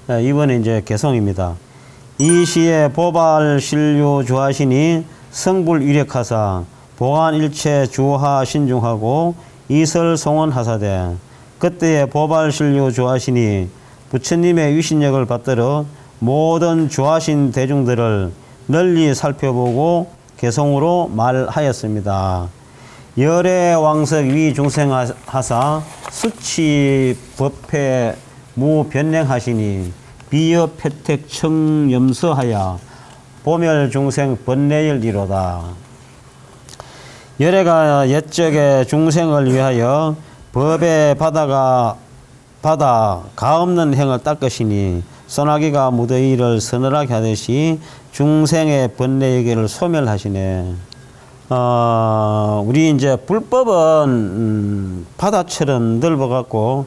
이번에 이제 개송입니다. 이 시에 보발신류 주하시니 성불위력하사 보안일체 주하 신중하고 이설송원하사대 그때에 보발신류 주하시니 부처님의 위신력을 받들어 모든 주하신 대중들을 널리 살펴보고 개송으로 말하였습니다. 열애왕석 위 중생하사 수치 법회 무변냉하시니 비여 패택 청염서하야 보멸 중생 번뇌열이로다. 열애가 옛적의 중생을 위하여 법의 바다 가없는 행을 닦으시니 소나기가 무더위를 서늘하게 하듯이 중생의 번뇌에게를 소멸하시네. 우리 이제 불법은 바다처럼 넓어갖고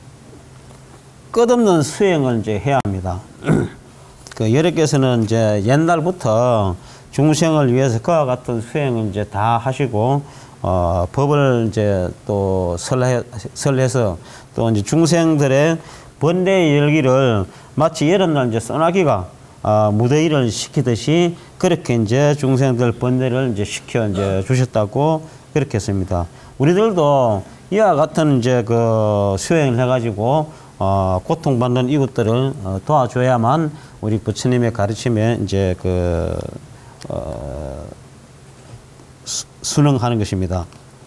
끝없는 수행을 이제 해야 합니다. 그 여러께서는 이제 옛날부터 중생을 위해서 그와 같은 수행을 이제 다 하시고 법을 이제 또 설해서 또 이제 중생들의 번뇌의 열기를 마치 여름날 이제 소나기가 무더위를 식히듯이 그렇게 이제 중생들 번뇌를 이제 식혀 이제 주셨다고 그렇게 했습니다. 우리들도 이와 같은 이제 그 수행을 해가지고 고통받는 이웃들을 도와줘야만 우리 부처님의 가르침에 이제 순응하는 것입니다.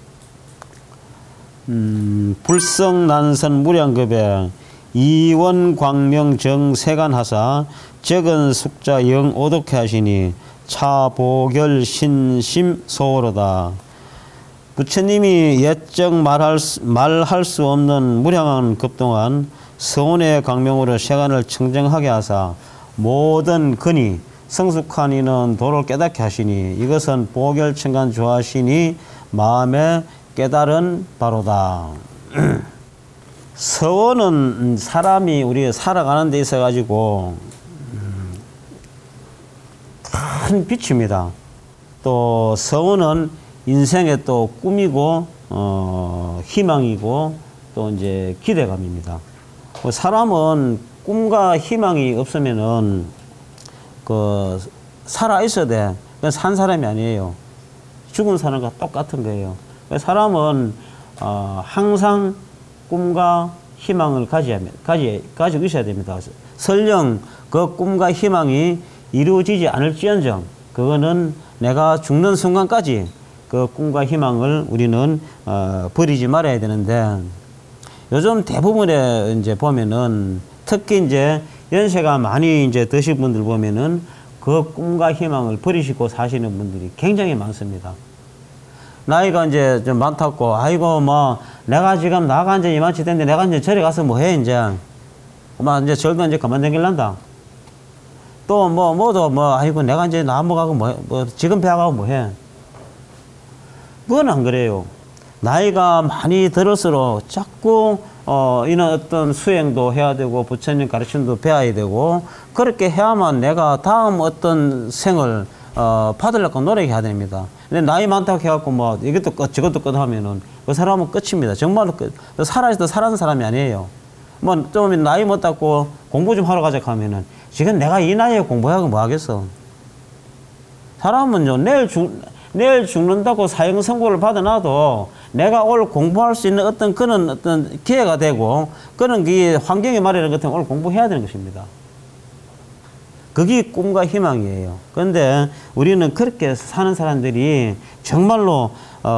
불성난선 무량급에 이원광명정 세간하사 적은 숙자 영 오독해 하시니 차보결 신심 소호로다. 부처님이 옛적 말할 수 없는 무량한 급 동안 서운의 광명으로 세간을 청정하게 하사 모든 근이 성숙한 이는 도를 깨닫게 하시니 이것은 보결청간 조하시니 마음에 깨달은 바로다. 서원은 사람이 우리가 살아가는 데 있어 가지고 큰 빛입니다. 또 서원은 인생의 또 꿈이고 희망이고 또 이제 기대감입니다. 사람은 꿈과 희망이 없으면은 살아 있어야 돼. 그건 산 사람이 아니에요. 죽은 사람과 똑같은 거예요. 사람은 항상 꿈과 희망을 가지고 있어야 됩니다. 설령 그 꿈과 희망이 이루어지지 않을지언정 그거는 내가 죽는 순간까지 그 꿈과 희망을 우리는 버리지 말아야 되는데 요즘 대부분의 이제 보면은 특히 이제 연세가 많이 이제 드신 분들 보면은 그 꿈과 희망을 버리시고 사시는 분들이 굉장히 많습니다. 나이가 이제 좀 많다고, 아이고, 뭐, 내가 지금 나가 이제 이만치 됐는데 내가 이제 절에 가서 뭐 해, 이제. 이제 절도 이제 그만 댕길란다. 또 아이고, 내가 이제 나무 가고 지금 배 가고 뭐 해. 그건 안 그래요. 나이가 많이 들을수록 자꾸, 이런 어떤 수행도 해야 되고, 부처님 가르침도 배워야 되고, 그렇게 해야만 내가 다음 어떤 생을, 받으려고 노력해야 됩니다. 근데 나이 많다고 해갖고 뭐 이것도 끝 저것도 끝 하면은 그 사람은 끝입니다. 정말로 끝. 살아있어도 살아는 사람이 아니에요. 뭐 좀 나이 못했고 공부 좀 하러 가자 하면은 지금 내가 이 나이에 공부하고 뭐 하겠어. 사람은요 내일 죽는다고 사형 선고를 받아놔도 내가 오늘 공부할 수 있는 그런 어떤 기회가 되고 그런 게 환경이 마련한 것 같으면 오늘 공부해야 되는 것입니다. 그게 꿈과 희망이에요. 그런데 우리는 그렇게 사는 사람들이 정말로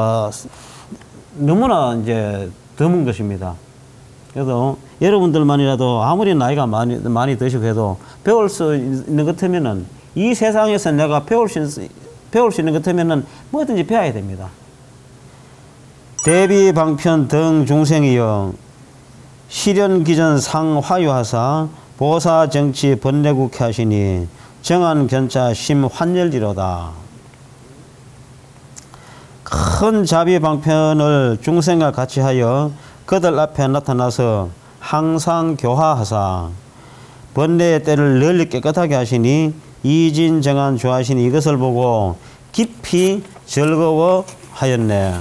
너무나 이제 드문 것입니다. 그래서 여러분들만이라도 아무리 나이가 많이 드시고 해도 배울 수 있는 것 같으면은 이 세상에서 내가 배울 수 있는 것 같으면은 뭐든지 배워야 됩니다. 대비 방편 등 중생이여 실현기전 상화유하사 보사 정치 번뇌국회 하시니 정한 견차 심 환열리로다. 큰 자비 방편을 중생과 같이 하여 그들 앞에 나타나서 항상 교화하사 번뇌의 때를 널리 깨끗하게 하시니 이진 정한 조하시니 이것을 보고 깊이 즐거워하였네.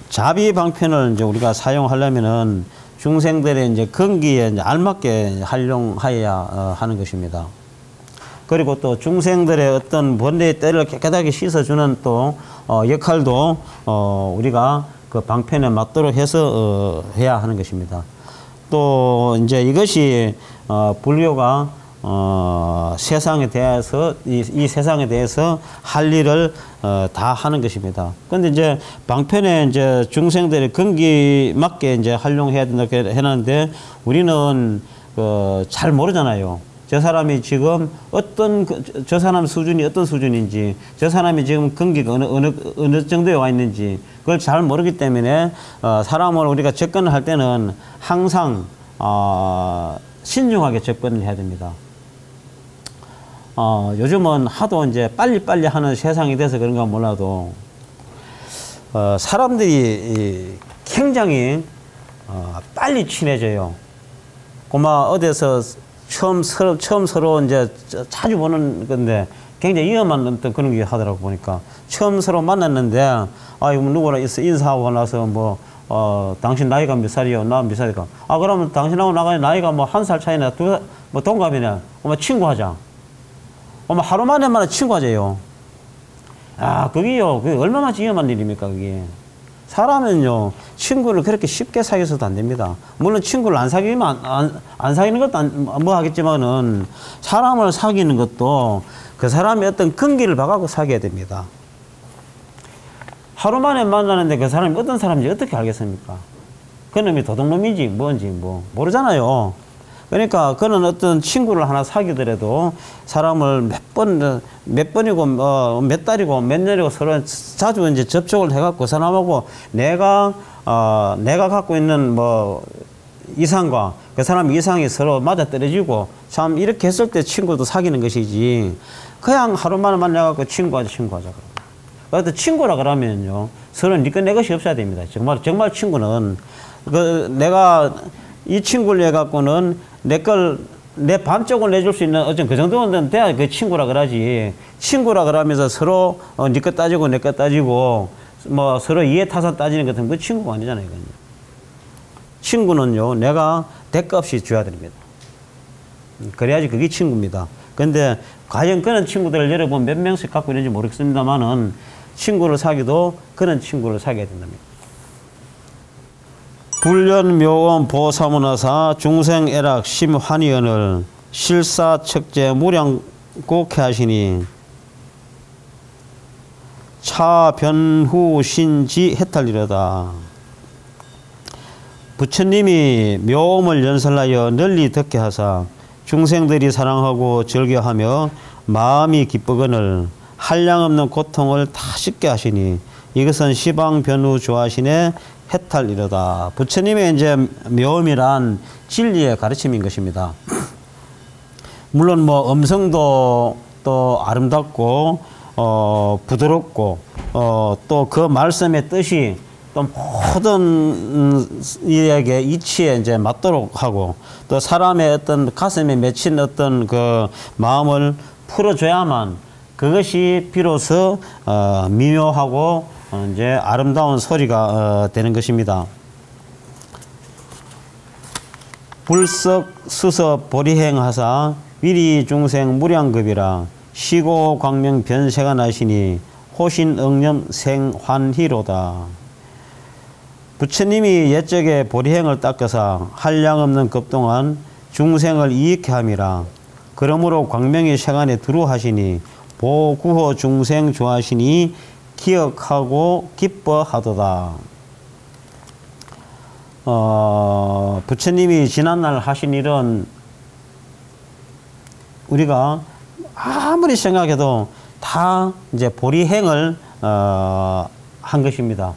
자비 방편을 이제 우리가 사용하려면은 중생들의 이제 근기에 이제 알맞게 활용하여야 하는 것입니다. 그리고 또 중생들의 어떤 번뇌의 때를 깨끗하게 씻어주는 또 역할도 우리가 그 방편에 맞도록 해서 해야 하는 것입니다. 또 이제 이것이 불교가 세상에 대해서 이 세상에 대해서 할 일을 다 하는 것입니다. 그런데 이제 방편에 이제 중생들의 근기 맞게 이제 활용해야 된다고 해놨는데 우리는 잘 모르잖아요. 저 사람이 지금 저 사람 수준이 어떤 수준인지, 저 사람이 지금 근기가 어느 정도에 와 있는지 그걸 잘 모르기 때문에 사람을 우리가 접근을 할 때는 항상 신중하게 접근을 해야 됩니다. 요즘은 하도 이제 빨리빨리 하는 세상이 돼서 그런가 몰라도 사람들이 굉장히 빨리 친해져요. 고마 어디서 처음 서로 이제 자주 보는 건데 굉장히 위험한 어떤 그런 게 하더라고 보니까 처음 서로 만났는데 누구나 인사하고 나서 뭐 당신 나이가 몇 살이요? 나 몇 살이까? 그러면 당신하고 나이가 뭐 1살 차이나 뭐 동갑이네. 친구하자. 하루 만에 친구하자요. 그게 얼마나 위험한 일입니까, 그게. 사람은요, 친구를 그렇게 쉽게 사귀어서도 안 됩니다. 물론 친구를 안 사귀면, 안 사귀는 것도 뭐 하겠지만은, 사람을 사귀는 것도 그 사람의 어떤 근기를 봐가고 사귀어야 됩니다. 하루 만에 만나는데 그 사람이 어떤 사람인지 어떻게 알겠습니까? 그 놈이 도둑놈인지 뭔지 모르잖아요. 그러니까 그는 어떤 친구를 하나 사귀더라도 사람을 몇 번이고 몇 달이고 몇 년이고 서로 자주 이제 접촉을 해갖고 사람하고 내가 갖고 있는 뭐 이상과 그 사람 이상이 서로 맞아떨어지고 참 이렇게 했을 때 친구도 사귀는 것이지 그냥 하루 만에 만나갖고 친구하자 그래도 친구라 그러면요 서로 네 것 내 것이 없어야 됩니다. 정말 친구는 내가 이 친구를 해갖고는 내 반쪽을 내줄 수 있는 어떤 그 정도는 돼야 그 친구라 그러지. 친구라 그러면서 서로 네 것 따지고 내 것 따지고 뭐 서로 이해타산 따지는 것 같은 그 친구가 아니잖아요. 이건. 친구는요 내가 대값이 줘야 됩니다. 그래야지 그게 친구입니다. 근데 과연 그런 친구들을 여러분 몇 명씩 갖고 있는지 모르겠습니다만은 친구를 사귀도 그런 친구를 사귀어야 된답니다. 불련묘원 보사문화사 중생애락 심환희언을 실사척제 무량곡해 하시니 차변후신지 해탈이로다. 부처님이 묘음을 연설하여 널리 듣게 하사 중생들이 사랑하고 즐겨하며 마음이 기쁘거늘 한량없는 고통을 다 씻게 하시니 이것은 시방변후 조하신의 해탈이로다. 부처님의 이제 묘음이란 진리의 가르침인 것입니다. 물론 뭐 음성도 또 아름답고 부드럽고 또 그 말씀의 뜻이 또 모든 이에게 이치에 이제 맞도록 하고 또 사람의 어떤 가슴에 맺힌 어떤 그 마음을 풀어줘야만 그것이 비로소 미묘하고 이제 아름다운 소리가 되는 것입니다. 불석 수석 보리행하사 위리 중생 무량급이라 시고 광명 변세가 나시니 호신 응념 생환희로다. 부처님이 옛적에 보리행을 닦아서 한량없는 급 동안 중생을 이익해 함이라. 그러므로 광명이 세간에 두루하시니 보구호 중생 조하시니 기억하고 기뻐하도다. 부처님이 지난날 하신 일은 우리가 아무리 생각해도 다 이제 보리행을 한 것입니다.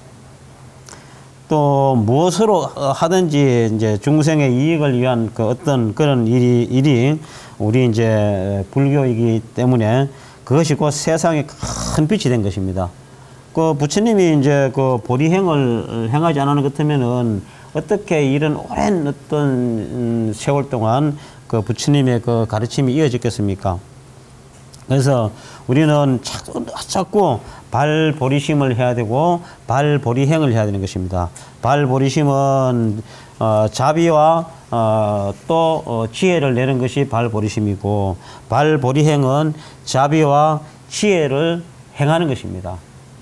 또 무엇으로 하든지 이제 중생의 이익을 위한 그 어떤 그런 일이 우리 이제 불교이기 때문에 그것이 곧 세상에 큰 빛이 된 것입니다. 그 부처님이 이제 그 보리행을 행하지 않는 것 같으면은 어떻게 이런 오랜 어떤 세월 동안 그 부처님의 그 가르침이 이어졌겠습니까? 그래서 우리는 자꾸 발보리심을 해야 되고 발보리행을 해야 되는 것입니다. 발보리심은 자비와 또 지혜를 내는 것이 발보리심이고, 발보리행은 자비와 지혜를 행하는 것입니다.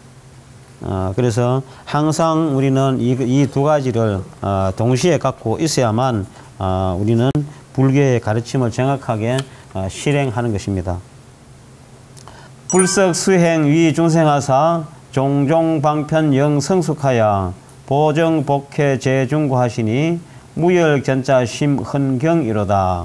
그래서 항상 우리는 이 두 가지를 동시에 갖고 있어야만 우리는 불교의 가르침을 정확하게 실행하는 것입니다. 불석수행 위중생하사 종종방편 영성숙하야 보정복해 재중구하시니 무열견자심 헌경이로다.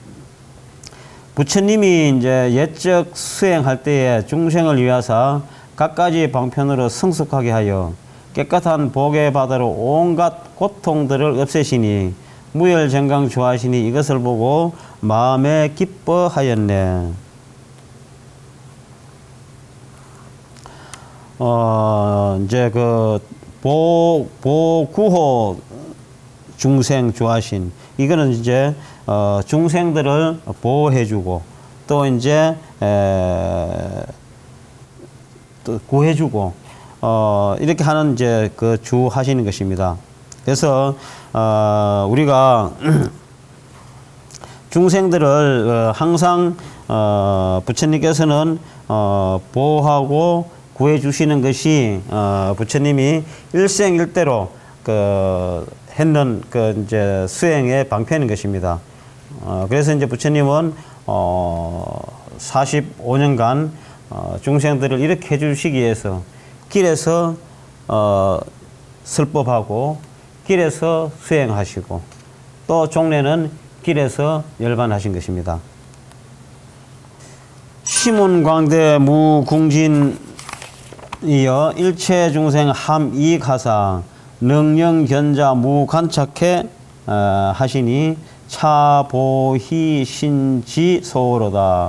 부처님이 이제 예적 수행할 때에 중생을 위하사 갖가지 방편으로 성숙하게 하여 깨끗한 복의 바다로 온갖 고통들을 없애시니 무열정강 좋아하시니 이것을 보고 마음에 기뻐하였네. 이제 그 보구호 중생 좋아하신, 이거는 이제 중생들을 보호해주고 또 이제 또 구해주고 이렇게 하는 이제 그 주 하시는 것입니다. 그래서 우리가 중생들을 항상 부처님께서는 보호하고 구해주시는 것이 부처님이 일생일대로 했는 이제 수행의 방편인 것입니다. 그래서 이제 부처님은 45년간 중생들을 이렇게 해주시기 위해서 길에서 설법하고 길에서 수행하시고 또 종래는 길에서 열반하신 것입니다. 시문광대 무궁진 이어 일체 중생 함이가사 능령견자 무간착해 하시니 차보희 신지소로다.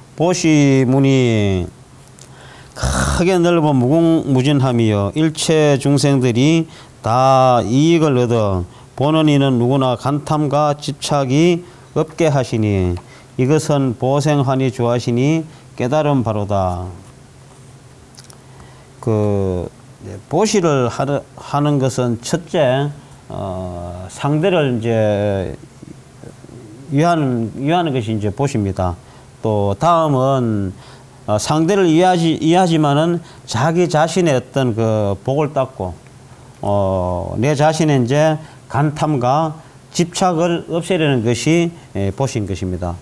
보시문이 크게 넓은 무궁무진함이여 일체 중생들이 다 이익을 얻어 보는 이는 누구나 간탐과 집착이 없게 하시니 이것은 보생하니 좋아하시니 깨달음 바로다. 보시를 하는 것은 첫째 상대를 이제 위하는 것이 이제 보시입니다. 또 다음은 상대를 이해하지만은 자기 자신의 어떤 그 복을 닦고 내 자신의 이제 간탐과 집착을 없애려는 것이 보시인 것입니다.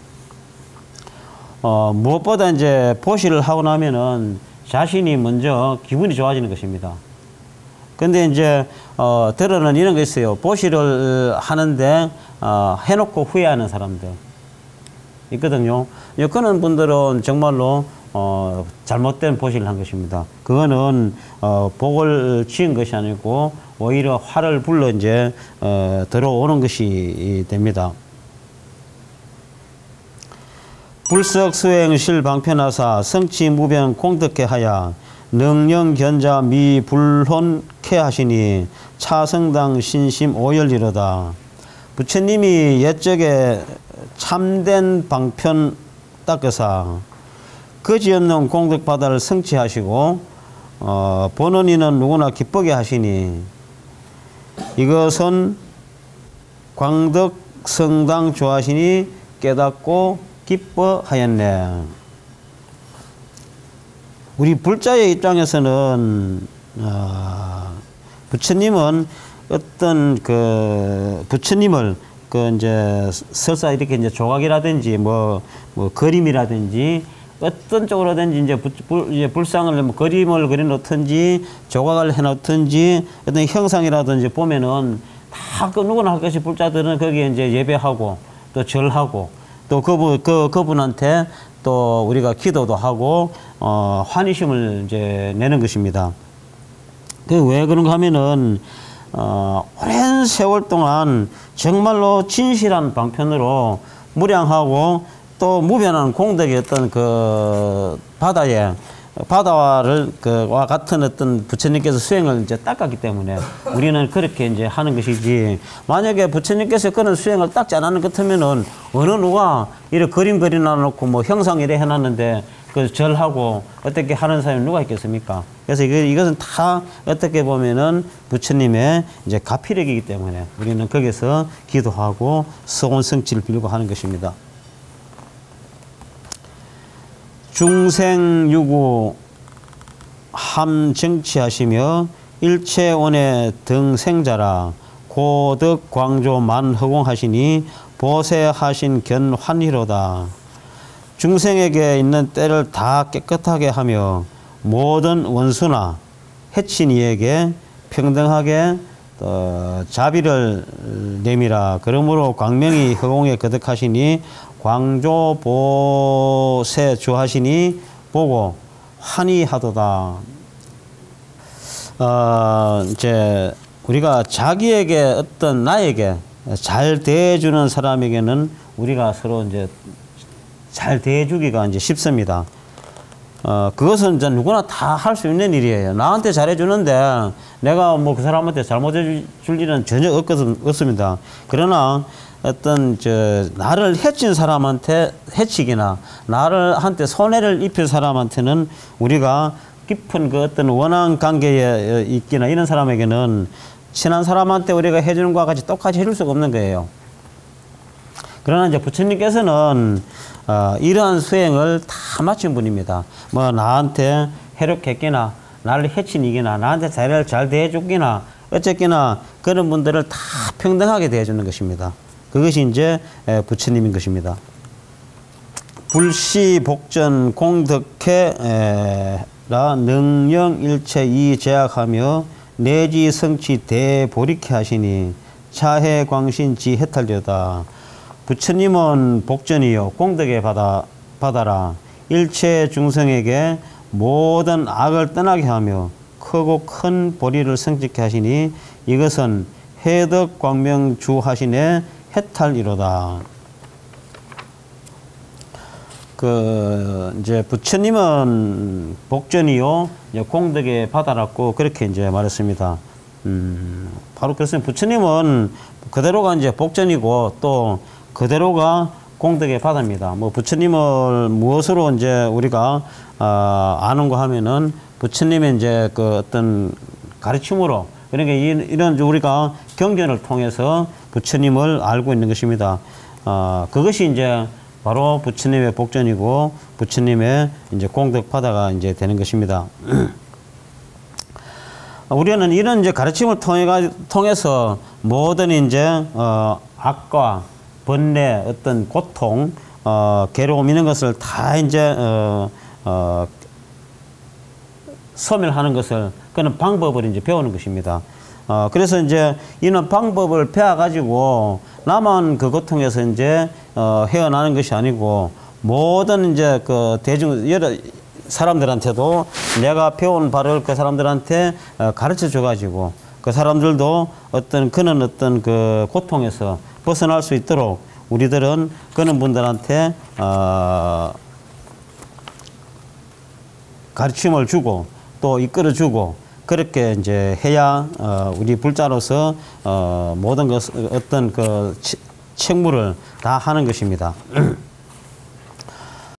무엇보다 이제 보시를 하고 나면은 자신이 먼저 기분이 좋아지는 것입니다. 근데 이제 들어는 이런 거 있어요. 보시를 하는데 해놓고 후회하는 사람들 있거든요. 그런 분들은 정말로 잘못된 보시를 한 것입니다. 그거는 복을 지은 것이 아니고 오히려 화를 불러 이제 들어오는 것이 됩니다. 불석수행실 방편하사 성취무변 공덕케 하야 능령견자 미불혼케 하시니 차성당 신심 오열이로다. 부처님이 옛적에 참된 방편 닦으사 거지없는 공덕바다를 성취하시고 보는 이는 누구나 기쁘게 하시니 이것은 광덕성당 좋아하시니 깨닫고 기뻐하였네. 우리 불자의 입장에서는 부처님은 어떤 부처님을 이제 설사 이렇게 이제 조각이라든지 뭐 그림이라든지 어떤 쪽으로든지 이제 불상을 뭐 그림을 그려놓든지 조각을 해놓든지 어떤 형상이라든지 보면은 다 누구나 할 것이 불자들은 거기에 이제 예배하고 또 절하고 또 그분한테 또 우리가 기도도 하고 환희심을 이제 내는 것입니다. 왜 그런가 하면은 오랜 세월 동안 정말로 진실한 방편으로 무량하고 또 무변한 공덕의 어떤 바다를 와 같은 어떤 부처님께서 수행을 이제 닦았기 때문에 우리는 그렇게 이제 하는 것이지, 만약에 부처님께서 그런 수행을 닦지 않았는 것 같으면은 어느 누가 이렇게 그림 그려놔 놓고 뭐 형상 이래 해놨는데 그 절하고 어떻게 하는 사람이 누가 있겠습니까? 그래서 이것은 다 어떻게 보면은 부처님의 이제 가피력이기 때문에 우리는 거기서 기도하고 소원 성취를 빌고 하는 것입니다. 중생유구 함정치하시며 일체원의 등생자라 고덕 광조 만허공하시니 보세하신 견환희로다. 중생에게 있는 때를 다 깨끗하게 하며 모든 원수나 해친 이에게 평등하게 자비를 내미라. 그러므로 광명이 허공에 거듭하시니 광조보세 주하시니 보고 환희하도다. 이제 우리가 자기에게 어떤 나에게 잘 대해주는 사람에게는 우리가 서로 이제 잘 대해주기가 이제 쉽습니다. 그것은 이제 누구나 다 할 수 있는 일이에요. 나한테 잘해주는데 내가 뭐 그 사람한테 잘못해 줄 일은 전혀 없습니다. 그러나 어떤 나를 해친 사람한테 해치기나 나한테 손해를 입힐 사람한테는 우리가 깊은 그 어떤 원한 관계에 있기나 이런 사람에게는 친한 사람한테 우리가 해주는 것과 같이 똑같이 해줄 수가 없는 거예요. 그러나 이제 부처님께서는 이러한 수행을 다 마친 분입니다. 뭐 나한테 해롭겠기나 나를 해친 이기나 나한테 잘 대해주기나 어쨌거나 그런 분들을 다 평등하게 대해주는 것입니다. 그것이 이제 부처님인 것입니다. 불시 복전 공덕해라 능령 일체 이 제약하며 내지 성취 대보리케 하시니 차해 광신 지 해탈려다. 부처님은 복전이요 공덕에 받아라. 일체 중생에게 모든 악을 떠나게 하며 크고 큰 보리를 성취케 하시니 이것은 해덕 광명 주하시네 해탈이로다. 이제 부처님은 복전이요 이제 공덕에 받아놨고 그렇게 이제 말했습니다. 바로 그렇습니다. 부처님은 그대로가 이제 복전이고 또 그대로가 공덕의 바다입니다. 뭐 부처님을 무엇으로 이제 우리가 아는가 하면은 부처님의 이제 그 어떤 가르침으로 그러니까 이런 우리가 경전을 통해서 부처님을 알고 있는 것입니다. 그것이 이제 바로 부처님의 복전이고 부처님의 이제 공덕 바다가 이제 되는 것입니다. 우리는 이런 이제 가르침을 통해서 모든 이제 악과 번뇌, 어떤 고통, 괴로움 이런 것을 다 이제 소멸하는 것을 그런 방법을 이제 배우는 것입니다. 그래서 이제 이런 방법을 배워가지고 나만 그 고통에서 이제 헤어나는 것이 아니고 모든 이제 그 여러 사람들한테도 내가 배운 바를 그 사람들한테 가르쳐 줘가지고 그 사람들도 그는 어떤 그 고통에서 벗어날 수 있도록 우리들은 그런 분들한테 가르침을 주고 또 이끌어 주고 그렇게 이제 해야 우리 불자로서 모든 것 어떤 그 책무를 다 하는 것입니다.